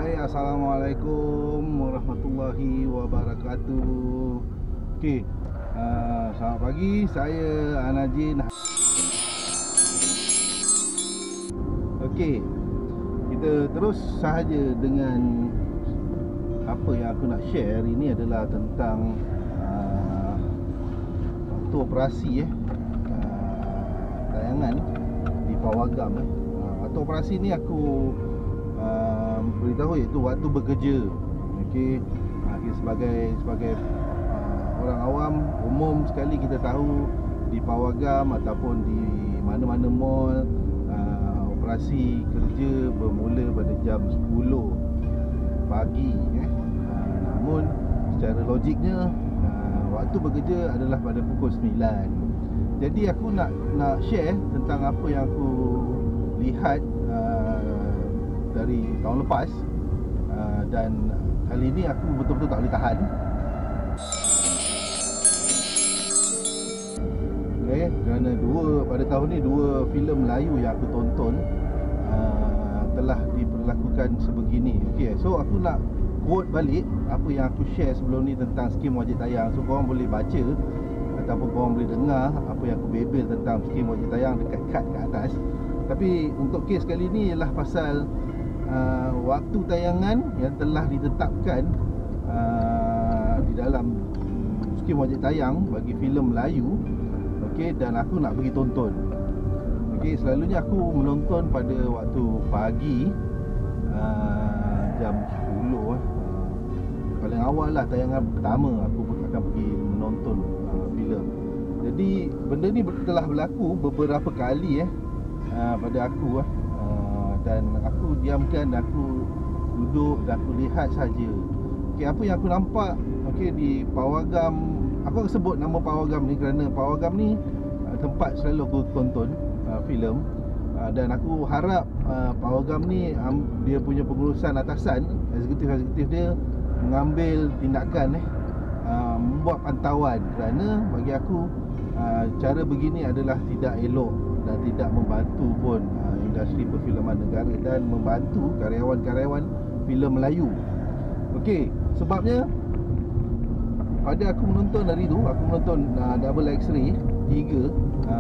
Hai, Assalamualaikum warahmatullahi wabarakatuh. Okey, selamat pagi. Saya Anajin. Okey, kita terus sahaja dengan apa yang aku nak share hari ni adalah tentang waktu operasi tayangan di Pawagam. Waktu operasi ni aku beritahu iaitu waktu bekerja. Okey, sebagai orang awam umum sekali kita tahu di Pawagam ataupun di mana-mana mall, operasi kerja bermula pada jam 10 pagi namun secara logiknya waktu bekerja adalah pada pukul 9. Jadi aku nak share tentang apa yang aku lihat dari tahun lepas, dan kali ni aku betul-betul tak boleh tahan. Okay, kerana pada tahun ni dua filem Melayu yang aku tonton telah diperlakukan sebegini. Okay, so aku nak quote balik apa yang aku share sebelum ni tentang skim wajib tayang. So korang boleh baca ataupun korang boleh dengar apa yang aku bebel tentang skim wajib tayang dekat kad kat atas. Tapi untuk kes kali ni ialah pasal waktu tayangan yang telah ditetapkan di dalam skim wajib tayang bagi filem Melayu. Okey, dan aku nak pergi tonton. Okey, selalunya aku menonton pada waktu pagi, jam 10 paling awal lah, tayangan pertama aku akan pergi menonton filem. Jadi benda ni telah berlaku beberapa kali pada aku dan aku diamkan, aku duduk dan aku lihat saja. Okey, apa yang aku nampak di Pawagam. Aku akan sebut nama Pawagam ni kerana Pawagam ni tempat selalu aku tonton filem, dan aku harap Pawagam ni dia punya pengurusan atasan, eksekutif dia mengambil tindakan membuat pantauan, kerana bagi aku cara begini adalah tidak elok dan tidak membantu pun industri perfilman negara dan membantu karyawan-karyawan filem Melayu. Okey, sebabnya pada aku menonton hari tu, aku menonton Double X-ray 3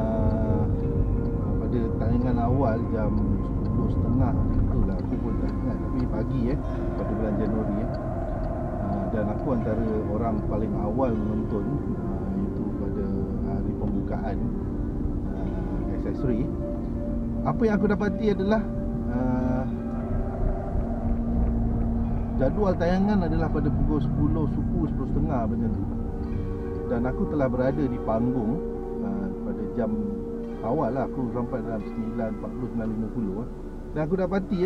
pada tayangan awal jam 10.30 itulah, aku pun tak ingat, tapi pagi pada bulan Januari dan aku antara orang paling awal menonton itu pada hari pembukaan X-ray. Apa yang aku dapati adalah jadual tayangan adalah pada pukul 10 suku 10.30 macam tu. Dan aku telah berada di panggung pada jam awal lah, aku sampai dalam 9.40 9.50 dan aku dapati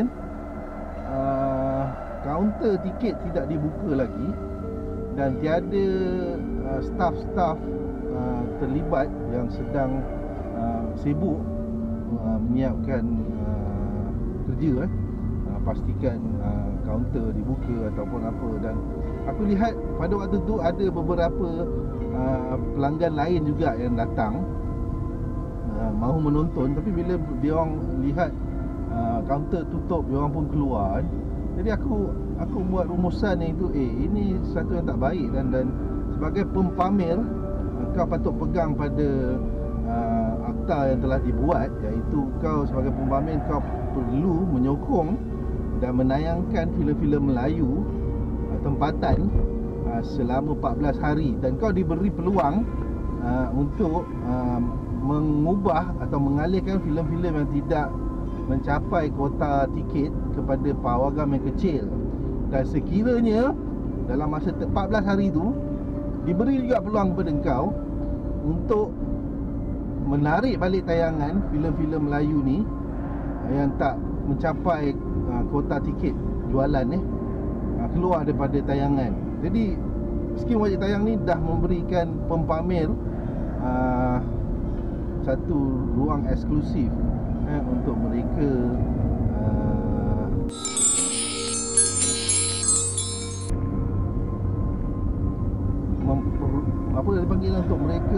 kaunter tiket tidak dibuka lagi dan tiada staff-staff terlibat yang sedang sibuk menyiapkan kerja pastikan kaunter dibuka ataupun apa. Dan aku lihat pada waktu tu ada beberapa pelanggan lain juga yang datang mahu menonton, tapi bila dia orang lihat kaunter tutup, dia orang pun keluar. Jadi aku buat rumusan yang itu, ini sesuatu yang tak baik, dan sebagai pempamer kau patut pegang pada akta yang telah dibuat, iaitu kau sebagai pempamer kau perlu menyokong dan menayangkan filem-filem Melayu tempatan selama 14 hari, dan kau diberi peluang untuk mengubah atau mengalihkan filem-filem yang tidak mencapai kuota tiket kepada Pawagam yang kecil. Dan sekiranya dalam masa 14 hari itu diberi juga peluang kepada engkau untuk menarik balik tayangan filem-filem Melayu ni yang tak mencapai kuota tiket jualan keluar daripada tayangan. Jadi skim wajib tayang ni dah memberikan pempamer satu ruang eksklusif untuk mereka apa dia panggil, untuk mereka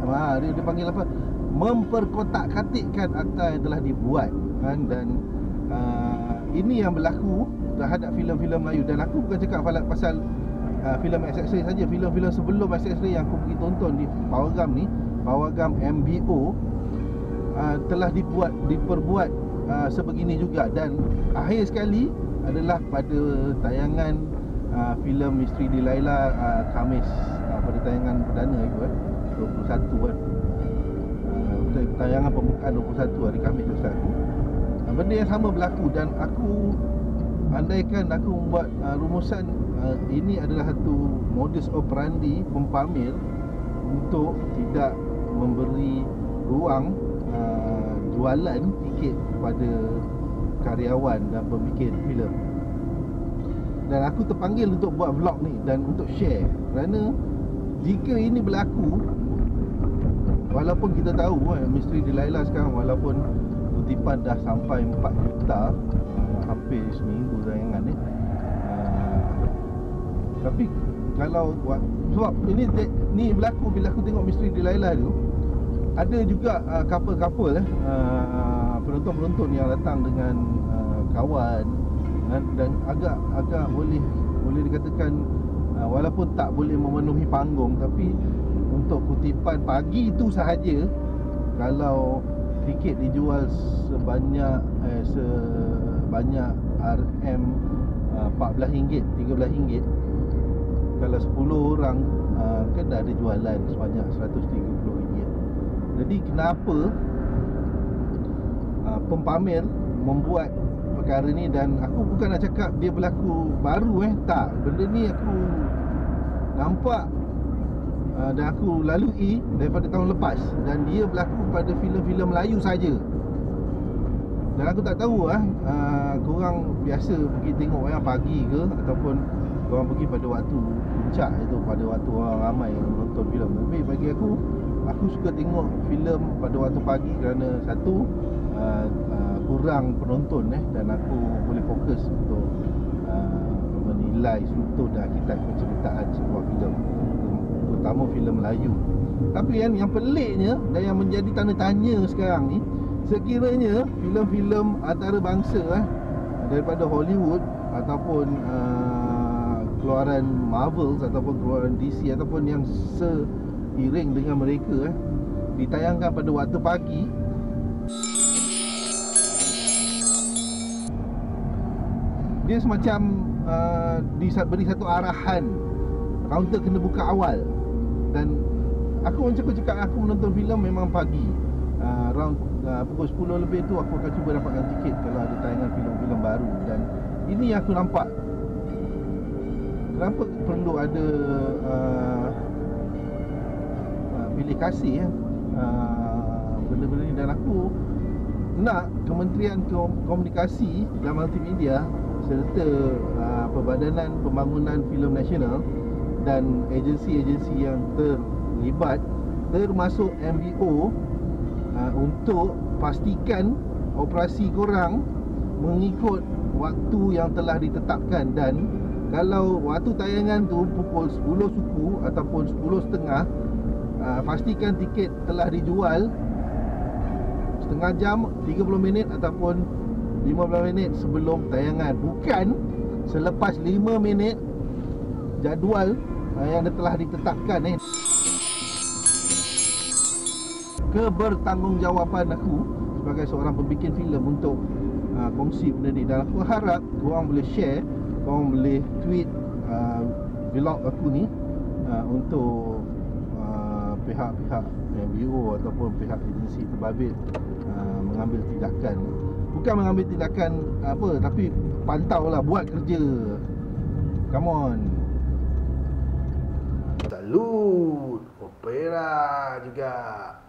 dia panggil apa, memperkotak-katikkan akta yang telah dibuat dan ini yang berlaku terhadap filem-filem Melayu. Dan aku bukan cakap pasal filem XX-Ray saja. Filem-filem sebelum XX-Ray yang aku pergi tonton di Pawagam ni, Pawagam MBO, telah diperbuat sebegini juga. Dan akhir sekali adalah pada tayangan filem Misteri Delilah Khamis, pada tayangan perdana itu 21 kan. Tayangan pembukaan 21 hari Khamis tu Ustaz. Benda yang sama berlaku, dan aku andaikan aku membuat rumusan, ini adalah satu modus operandi pempamer untuk tidak memberi ruang jualan tiket kepada karyawan dan pembikin filem. Dan aku terpanggil untuk buat vlog ni dan untuk share, kerana jika ini berlaku, walaupun kita tahu Misteri Delilah sekarang, walaupun kutipan dah sampai 4 juta, hampir seminggu tayangan ni, tapi kalau sebab ni berlaku bila aku tengok Misteri Delilah tu, ada juga couple-couple penonton-penonton yang datang dengan kawan, dan agak boleh dikatakan walaupun tak boleh memenuhi panggung, tapi untuk kutipan pagi itu sahaja, kalau tiket dijual sebanyak RM RM14, RM13, kalau 10 orang kan dah ada jualan sebanyak RM130. Jadi kenapa pempamer membuat perkara ni? Dan aku bukan nak cakap dia berlaku baru tak. Benda ni aku nampak dan aku lalui daripada tahun lepas, dan dia berlaku pada filem-filem Melayu saja. Dan aku tak tahu korang biasa pergi tengok wayang pagi ke, ataupun korang pergi pada waktu puncak itu, pada waktu orang ramai menonton filem. Tapi bagi aku suka tengok filem pada waktu pagi, kerana satu, kurang penonton dan aku boleh fokus untuk menilai struktur dan hakikat penceritaan sebuah filem, terutama filem Melayu. Tapi yang peliknya dan yang menjadi tanda tanya sekarang ni, sekiranya filem-filem antarabangsa daripada Hollywood ataupun keluaran Marvel ataupun keluaran DC ataupun yang seiring dengan mereka ditayangkan pada waktu pagi, dia semacam beri satu arahan, kaunter kena buka awal. Dan aku macam aku cakap, aku menonton filem memang pagi, around pukul 10 lebih tu aku akan cuba dapatkan tiket kalau ada tayangan filem-filem baru. Dan ini yang aku nampak, kenapa perlu ada bilik kasih benda-benda ni. Dan aku nak Kementerian Komunikasi dan Multimedia serta Perbadanan Pembangunan Filem Nasional dan agensi-agensi yang terlibat, termasuk MBO, untuk pastikan operasi korang mengikut waktu yang telah ditetapkan. Dan kalau waktu tayangan tu pukul 10 suku ataupun 10.30, pastikan tiket telah dijual setengah jam, 30 minit ataupun 15 minit sebelum tayangan, bukan selepas 5 minit jadual yang telah ditetapkan. Kebertanggungjawaban aku sebagai seorang pembikin filem untuk kongsi benda ni. Dan aku harap korang boleh share, korang boleh tweet vlog aku ni untuk pihak-pihak MBO ataupun pihak agensi terbabit mengambil tindakan. Bukan mengambil tindakan apa, tapi pantau lah, buat kerja. Come on. Salut. Opera juga.